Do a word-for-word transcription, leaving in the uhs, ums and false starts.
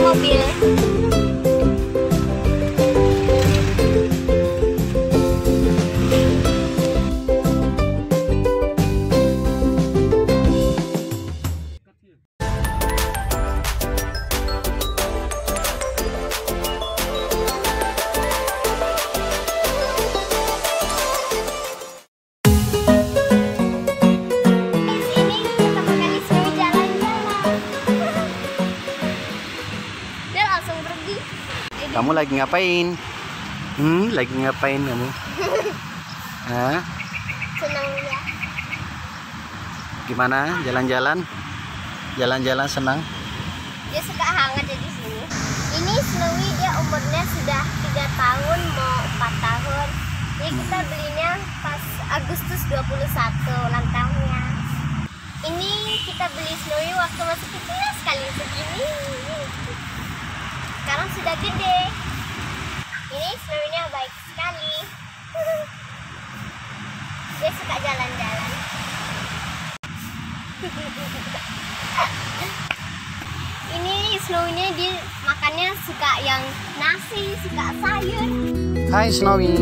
mobil. Kamu lagi ngapain? Hmm, lagi ngapain kamu? Hah? Senang ya. Gimana? Jalan-jalan? Jalan-jalan senang? Dia suka hangat ya di sini. Ini Snowy, dia umurnya sudah tiga tahun mau empat tahun. Jadi kita belinya pas Agustus dua puluh satu ulang tahunnya. Ini kita beli Snowy waktu masih kecil sekali segini. Sekarang sudah gede. Ini Snowy-nya baik sekali. Dia suka jalan-jalan. Ini Snowy-nya dia makannya suka yang nasi, suka sayur. Hai Snowy.